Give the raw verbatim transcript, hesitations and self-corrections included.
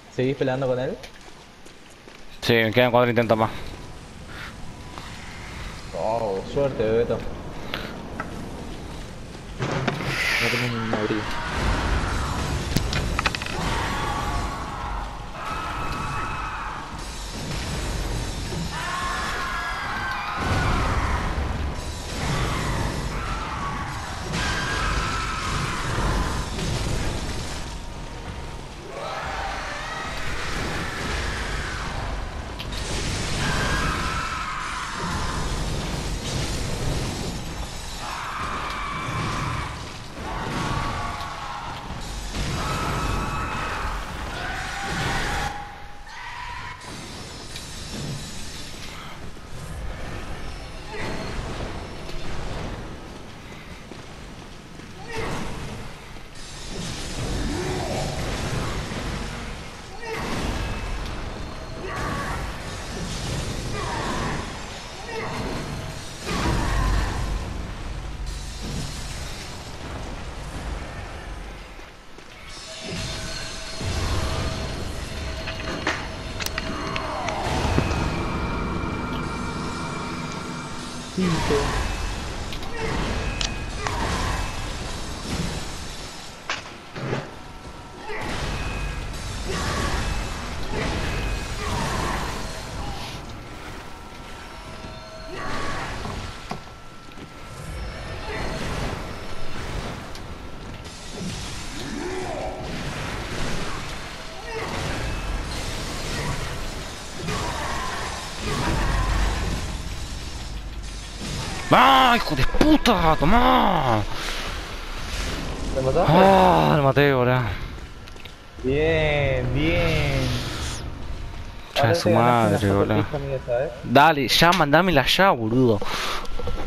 ¿Seguís peleando con él? Sí, me quedan cuatro intentos más. Oh, suerte, Bebeto. No tenés un abrigo. Cinco. ¡Ah, hijo de puta! ¡Tomá! ¿Lo mataste? ¡Ah, lo maté, boludo! Bien, bien. Ya de Ahora su te ganaste una madre, foto boludo. fija mía, ¿sabes? Dale, ya, mandámela ya, boludo.